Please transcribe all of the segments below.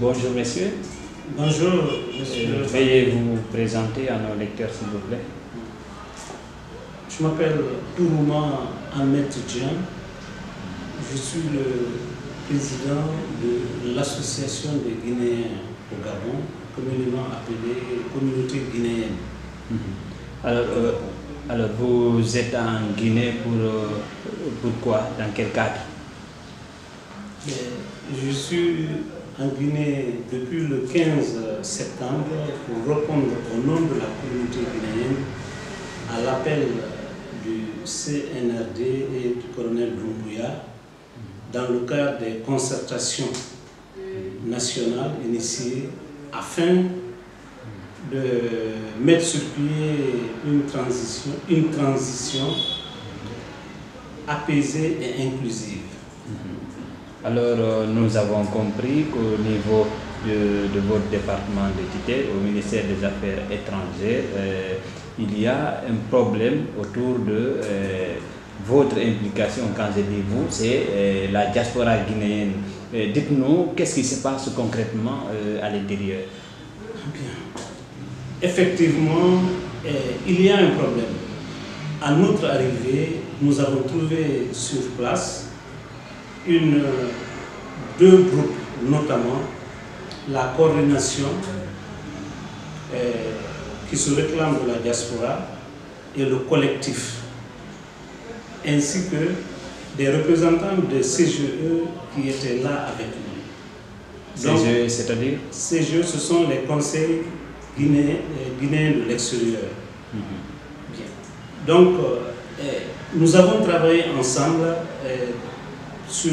Bonjour messieurs. Bonjour monsieur. Veuillez vous présenter à nos lecteurs s'il vous plaît. Je m'appelle Ourouma Ahmed Tidjan. Je suis le président de l'association des Guinéens au Gabon, communément appelée Communauté guinéenne. Alors vous êtes en Guinée pourquoi? Dans quel cadre? Je suis en Guinée depuis le 15 septembre pour répondre au nom de la communauté guinéenne à l'appel du CNRD et du colonel Doumbouya dans le cadre des concertations nationales initiées afin de mettre sur pied une transition apaisée et inclusive. Alors nous avons compris qu'au niveau de votre département de tutelle, au ministère des Affaires étrangères, il y a un problème autour de votre implication. Quand je dis vous, c'est la diaspora guinéenne. Dites-nous, qu'est-ce qui se passe concrètement à l'intérieur? Bien. Effectivement, il y a un problème. À notre arrivée, nous avons trouvé sur place deux groupes, notamment la coordination qui se réclame de la diaspora et le collectif, ainsi que des représentants de CGE qui étaient là avec nous. CGE, c'est-à-dire? CGE, ce sont les conseils guinéens de l'extérieur. Bien. Donc, nous avons travaillé ensemble sur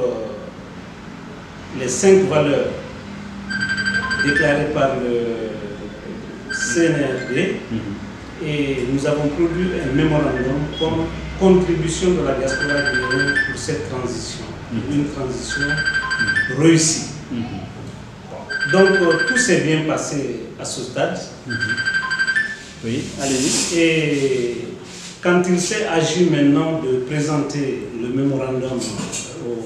les 5 valeurs déclarées par le CNRD et nous avons produit un mémorandum comme contribution de la diaspora guinéenne pour cette transition, une transition réussie. Donc tout s'est bien passé à ce stade. Oui, allez-y. Et quand il s'est agi maintenant de présenter le mémorandum au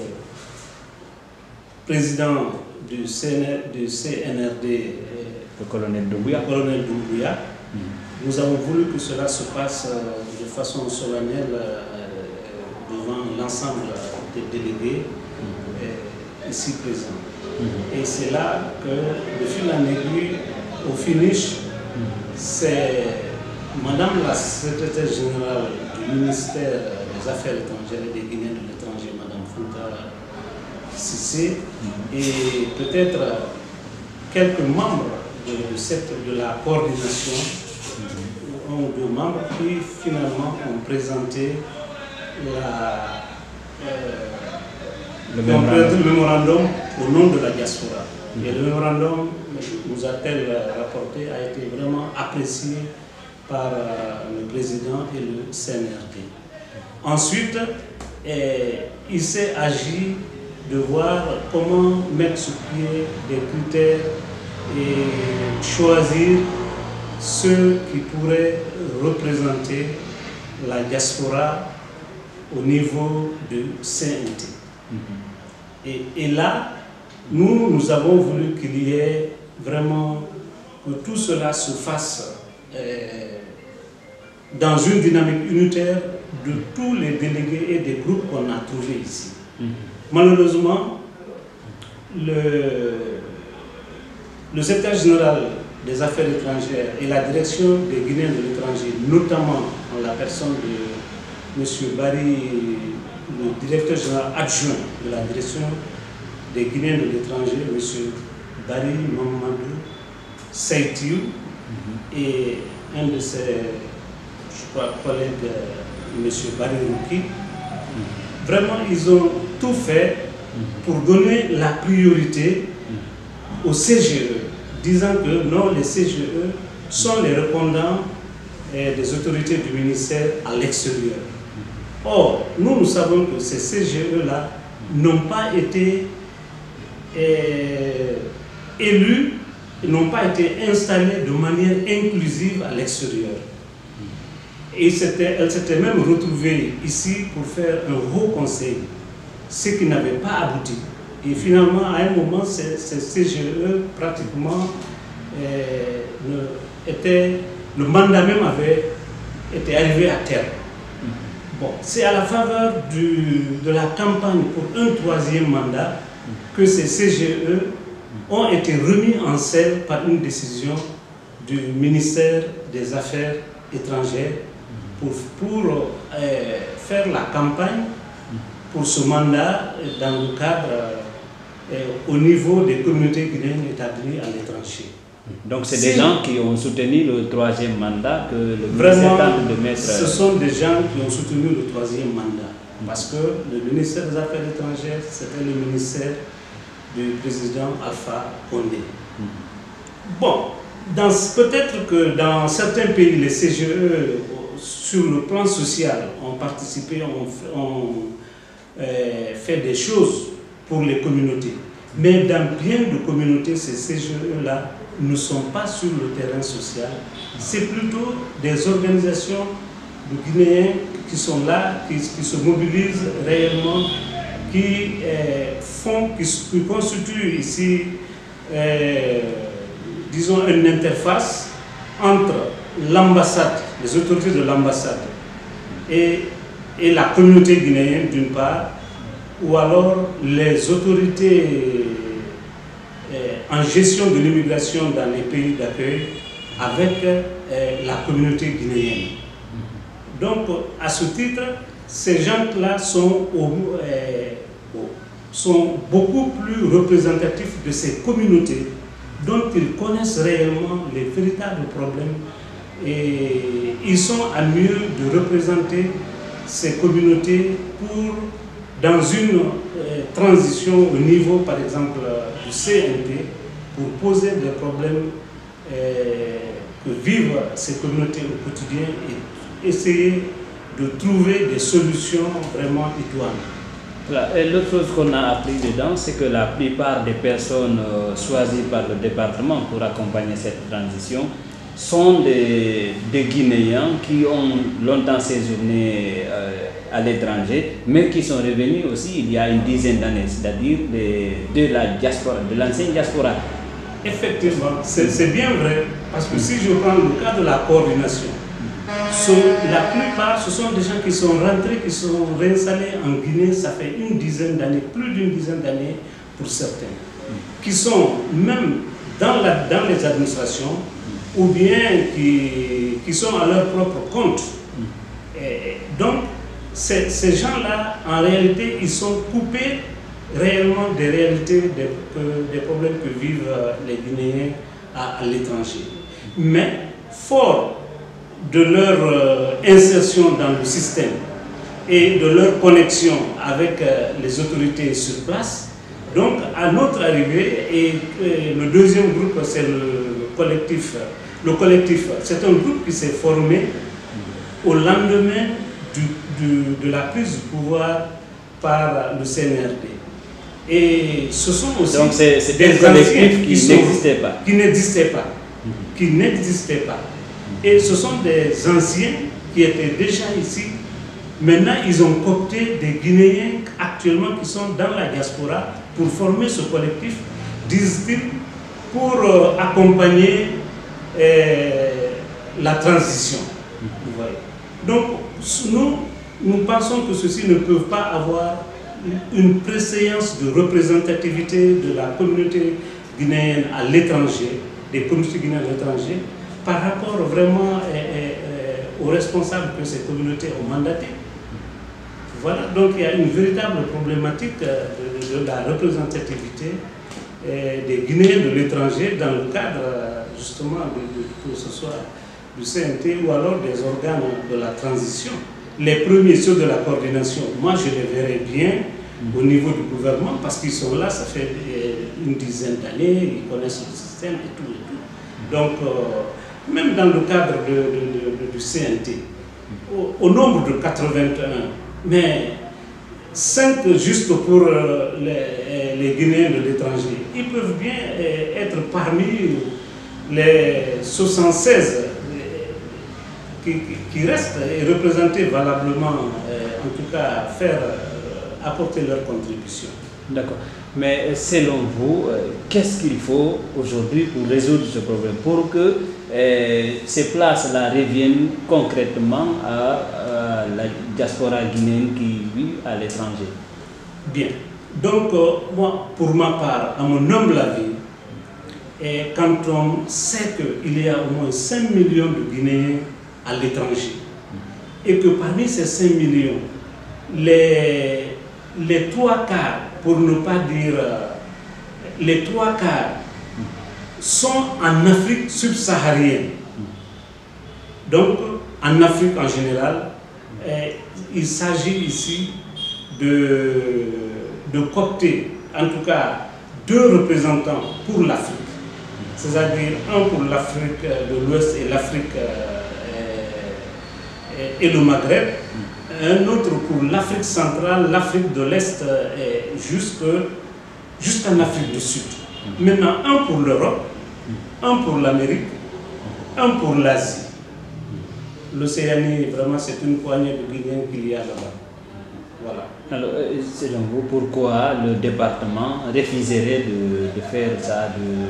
président du CNRD, le colonel Doumbouya, nous avons voulu que cela se passe de façon solennelle devant l'ensemble des délégués ici présents. Et c'est là que, de fil en aiguille, au finish, c'est Madame la secrétaire générale du ministère des Affaires étrangères et des Guinéens de l'étranger, Madame Fouta Sissé, et peut-être quelques membres de la coordination, un ou deux membres qui finalement ont présenté le mémorandum au nom de la diaspora. Et le mémorandum, nous a-t-elle rapporté, a été vraiment apprécié par le président et le CNRD. Ensuite, il s'est agi de voir comment mettre sur pied des critères et choisir ceux qui pourraient représenter la diaspora au niveau de CNT. Et là, nous avons voulu qu'il y ait vraiment que tout cela se fasse dans une dynamique unitaire de tous les délégués et des groupes qu'on a trouvés ici. Malheureusement, le secrétaire général des Affaires étrangères et la direction des Guinéens de l'étranger, notamment en la personne de M. Barry, le directeur général adjoint de la direction des Guinéens de l'étranger, M. Barry Mamadou Seitiou, et un de ses collègues, M. Barry Rouki. Vraiment, ils ont tout fait pour donner la priorité au CGE, disant que non, les CGE sont les répondants des autorités du ministère à l'extérieur. Or, nous savons que ces CGE-là n'ont pas été élus, n'ont pas été installés de manière inclusive à l'extérieur. Et elle s'était même retrouvée ici pour faire un haut conseil, ce qui n'avait pas abouti. Et finalement, à un moment, ces CGE, pratiquement, le mandat même était arrivé à terme. Bon, c'est à la faveur de la campagne pour un 3e mandat que ces CGE ont été remis en selle par une décision du ministère des Affaires étrangères pour faire la campagne pour ce mandat dans le cadre au niveau des communautés guinéennes établies à l'étranger. Donc c'est des gens qui ont soutenu le 3e mandat que le ministère tente de mettre... Ce sont des gens qui ont soutenu le 3e mandat. Parce que le ministère des Affaires étrangères, c'était le ministère du président Alpha Condé. Bon, peut-être que dans certains pays, les CGE, sur le plan social, ont participé, ont fait des choses pour les communautés. Mais dans bien de communautés, ces CGE-là ne sont pas sur le terrain social. C'est plutôt des organisations de Guinéens qui sont là, qui se mobilisent réellement, qui constituent ici, disons, une interface entre l'ambassade, les autorités de l'ambassade et la communauté guinéenne d'une part, ou alors les autorités en gestion de l'immigration dans les pays d'accueil avec la communauté guinéenne. Donc, à ce titre, ces gens-là sont beaucoup plus représentatifs de ces communautés dont ils connaissent réellement les véritables problèmes et ils sont à mieux de représenter ces communautés dans une transition au niveau, par exemple, du CNT, pour poser des problèmes que vivent ces communautés au quotidien et essayer de trouver des solutions vraiment idoines. Et l'autre chose qu'on a appris dedans, c'est que la plupart des personnes choisies par le département pour accompagner cette transition sont des Guinéens qui ont longtemps séjourné à l'étranger, mais qui sont revenus aussi il y a une dizaine d'années, c'est-à-dire de la diaspora, de l'ancienne diaspora. Effectivement, c'est bien vrai, parce que si je prends le cas de la coordination, la plupart, ce sont des gens qui sont rentrés, qui sont réinstallés en Guinée, ça fait une dizaine d'années, plus d'une dizaine d'années pour certains, qui sont même dans les administrations, ou bien qui sont à leur propre compte. Et donc, ces gens-là, en réalité, ils sont coupés réellement des réalités, des problèmes que vivent les Guinéens à l'étranger. Mais, fort de leur insertion dans le système et de leur connexion avec les autorités sur place, donc à notre arrivée, et le deuxième groupe, c'est le collectif. Le collectif, c'est un groupe qui s'est formé au lendemain de la prise du pouvoir par le CNRD. Et ce sont aussi des collectifs qui n'existaient pas. Et ce sont des anciens qui étaient déjà ici. Maintenant, ils ont coopté des Guinéens actuellement qui sont dans la diaspora pour former ce collectif, disent-ils, pour accompagner la transition. Vous voyez. Donc, nous pensons que ceux-ci ne peuvent pas avoir une préséance de représentativité de la communauté guinéenne à l'étranger, des communautés guinéennes à l'étranger, par rapport vraiment aux responsables que ces communautés ont mandatés. Voilà, donc il y a une véritable problématique de la représentativité des Guinéens de l'étranger dans le cadre justement que ce soit du CNT ou alors des organes de la transition. Les premiers, ceux de la coordination, moi je les verrais bien au niveau du gouvernement parce qu'ils sont là, ça fait une dizaine d'années, ils connaissent le système et tout et tout. Donc, même dans le cadre du CNT, au nombre de 81, mais 5 juste pour les Guinéens de l'étranger, ils peuvent bien être parmi les 76 qui restent et représenter valablement, en tout cas apporter leur contribution. D'accord. Mais selon vous, qu'est-ce qu'il faut aujourd'hui pour résoudre ce problème, pour que ces places-là reviennent concrètement à la diaspora guinéenne qui vit à l'étranger? Bien. Donc, moi, pour ma part, à mon humble avis, et quand on sait qu'il y a au moins 5 millions de Guinéens à l'étranger, et que parmi ces 5 millions, les 3 quarts, pour ne pas dire les 3 quarts, sont en Afrique subsaharienne. Donc, en Afrique en général, il s'agit ici de coopter, en tout cas, 2 représentants pour l'Afrique, c'est-à-dire un pour l'Afrique de l'Ouest et l'Afrique et le Maghreb, un autre pour l'Afrique centrale, l'Afrique de l'Est et jusqu'en Afrique du Sud. Maintenant, un pour l'Europe, un pour l'Amérique, un pour l'Asie. L'Océanie, vraiment, c'est une poignée de Guinéens qu'il y a là-bas. Voilà. Alors, selon vous, pourquoi le département refuserait de faire ça,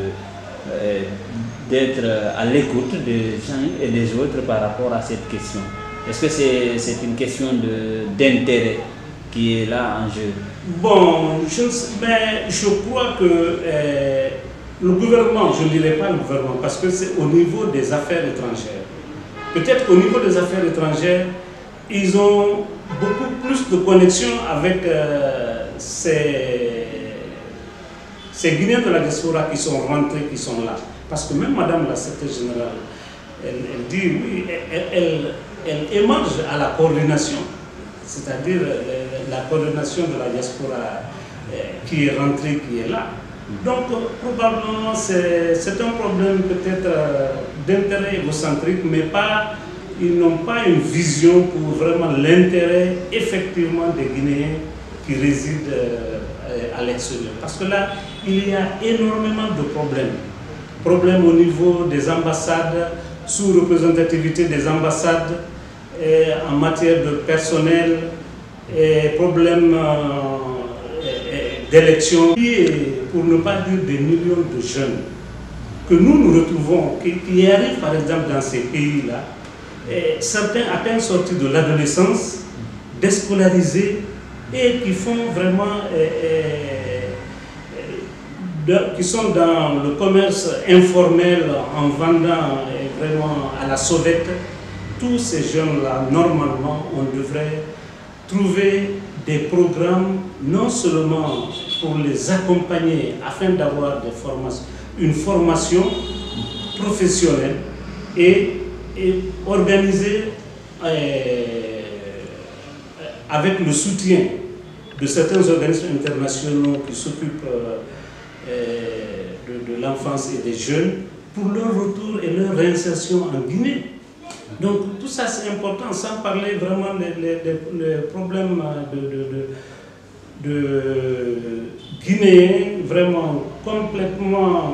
d'être à l'écoute des uns et des autres par rapport à cette question? Est-ce que c'est une question d'intérêt qui est là en jeu? Bon, mais je crois que le gouvernement, je ne dirais pas le gouvernement, parce que c'est au niveau des affaires étrangères. Peut-être qu'au niveau des affaires étrangères, ils ont beaucoup plus de connexion avec ces Guinéens de la diaspora qui sont rentrés, qui sont là. Parce que même Madame la secrétaire générale, elle dit oui, elle émerge à la coordination, c'est-à-dire la coordination de la diaspora qui est rentrée, qui est là. Donc probablement c'est un problème peut-être d'intérêt égocentrique, mais ils n'ont pas une vision pour vraiment l'intérêt effectivement des Guinéens qui résident à l'extérieur. Parce que là, il y a énormément de problèmes. Problèmes au niveau des ambassades, sous-représentativité des ambassades, en matière de personnel, problèmes d'élection, pour ne pas dire des millions de jeunes que nous retrouvons, qui arrivent par exemple dans ces pays-là, certains à peine sortis de l'adolescence, déscolarisés et qui font vraiment, qui sont dans le commerce informel en vendant vraiment à la sauvette. Tous ces jeunes-là, normalement, on devrait trouver des programmes non seulement pour les accompagner afin d'avoir une formation professionnelle et organiser avec le soutien de certains organismes internationaux qui s'occupent de l'enfance et des jeunes pour leur retour et leur réinsertion en Guinée. Donc tout ça c'est important, sans parler vraiment des problèmes de Guinéens vraiment complètement,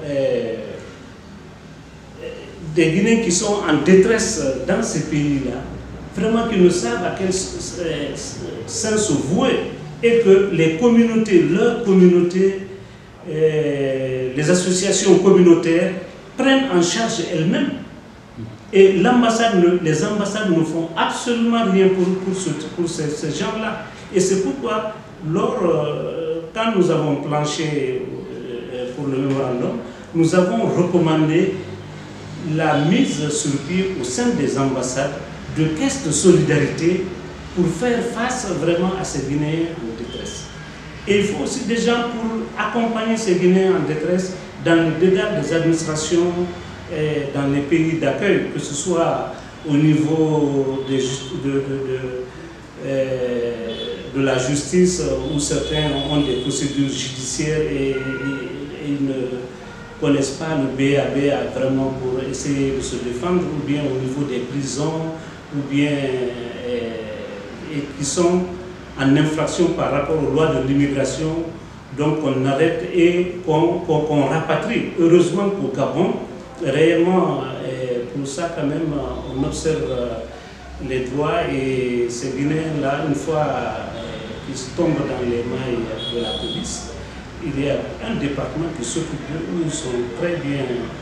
des Guinéens qui sont en détresse dans ces pays-là, vraiment qui ne savent à quel sens se vouer, et que les communautés, leurs communautés, les associations communautaires prennent en charge elles-mêmes. Et les ambassades ne font absolument rien pour ces gens-là. Et c'est pourquoi, quand nous avons planché pour le mémorandum, nous avons recommandé la mise sur pied au sein des ambassades de caisses de solidarité pour faire face vraiment à ces Guinéens en détresse. Et il faut aussi des gens pour accompagner ces Guinéens en détresse dans le dédale des administrations, dans les pays d'accueil, que ce soit au niveau de la justice, où certains ont des procédures judiciaires et ils ne connaissent pas le BABA vraiment pour essayer de se défendre, ou bien au niveau des prisons, ou bien qui sont en infraction par rapport aux lois de l'immigration. Donc on arrête et qu'on rapatrie. Heureusement qu'au Gabon, réellement, pour ça quand même, on observe les droits, et ces Guinéens-là, une fois qu'ils tombent dans les mailles de la police. Il y a un département qui s'occupe d'eux, où ils sont très bien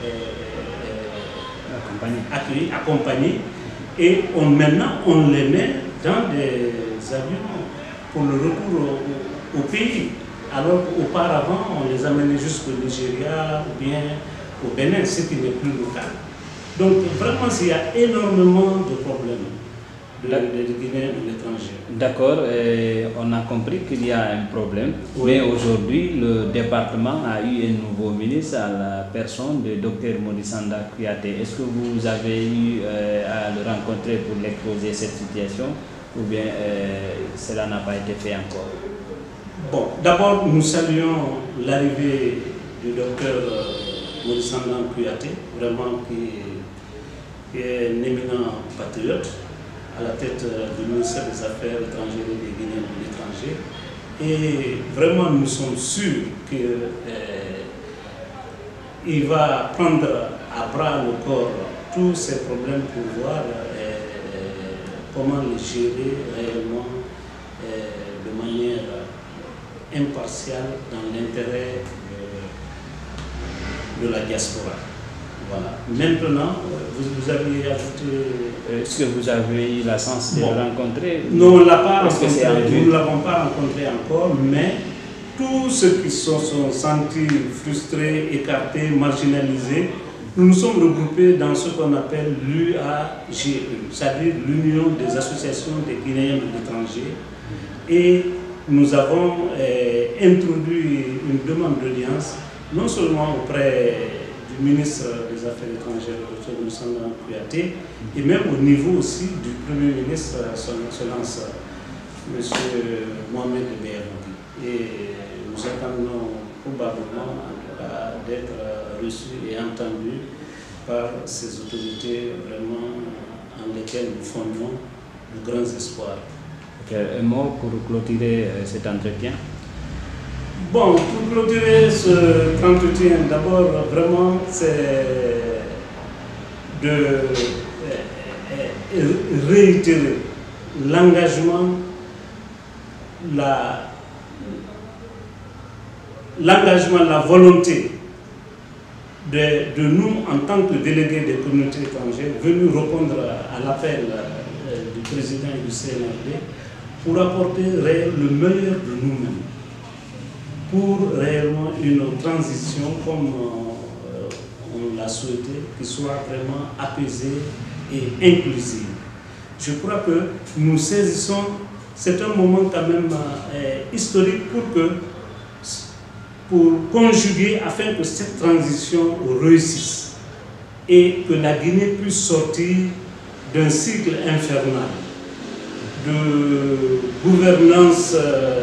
accueillis, accompagnés. Et maintenant, on les met dans des avions pour le retour au pays. Alors qu'auparavant, on les amenait jusqu'au Nigeria ou bien au Bénin, ce qui n'est plus le cas. Donc vraiment, il y a énormément de problèmes de Guinéens et l'étranger. D'accord, on a compris qu'il y a un problème, oui. Mais aujourd'hui, le département a eu un nouveau ministre à la personne de Dr Modisanda Kouyaté. Est-ce que vous avez eu à le rencontrer pour l'exposer cette situation ou bien cela n'a pas été fait encore? Bon, d'abord, nous saluons l'arrivée du docteur Modisanda Kouyaté, vraiment qui est un éminent patriote, à la tête du ministère des Affaires étrangères et des Guinéens de l'étranger. Et vraiment, nous sommes sûrs qu'il va prendre à bras le corps tous ces problèmes pour voir comment les gérer réellement de manière impartiale dans l'intérêt de la diaspora. Voilà. Maintenant, vous aviez ajouté... Est-ce que vous avez eu la chance de le rencontrer? Non, on ne l'a pas rencontré, nous ne l'avons pas rencontré encore, mais tous ceux qui se sont sentis frustrés, écartés, marginalisés, nous nous sommes regroupés dans ce qu'on appelle l'UAGE, c'est-à-dire l'Union des associations des Guinéens de l'étranger, et nous avons introduit une demande d'audience, non seulement auprès du ministre des Affaires étrangères, le Dr Modisanda Kouyaté, et même au niveau aussi du Premier ministre, son Excellence, M. Mohamed Beyaroudi. Et nous attendons probablement d'être reçus et entendus par ces autorités vraiment en lesquelles nous fondons de grands espoirs. Un mot pour clôturer cet entretien? Bon, pour clôturer cet entretien, d'abord, vraiment, c'est de réitérer l'engagement, la volonté de nous, en tant que délégués des communautés étrangères, venus répondre à l'appel du président et du CNRD pour apporter le meilleur de nous-mêmes, pour réellement une transition comme on l'a souhaité, qui soit vraiment apaisée et inclusive. Je crois que nous saisissons, c'est un moment quand même historique pour conjuguer afin que cette transition réussisse et que la Guinée puisse sortir d'un cycle infernal de gouvernance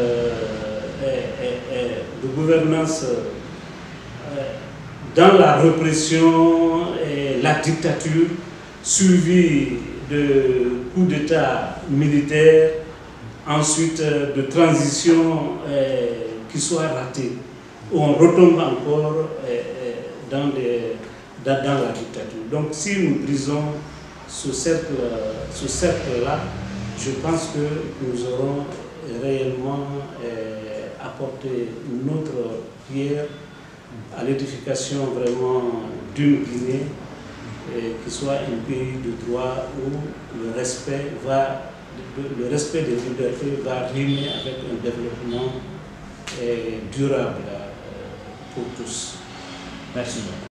dans la répression et la dictature, suivie de coups d'État militaires, ensuite de transition qui soit ratée, où on retombe encore dans la dictature. Donc si nous brisons ce cercle-là, je pense que nous aurons réellement apporté notre pierre à l'édification vraiment d'une Guinée qui soit un pays de droit où le respect des libertés va rimer avec un développement durable pour tous. Merci.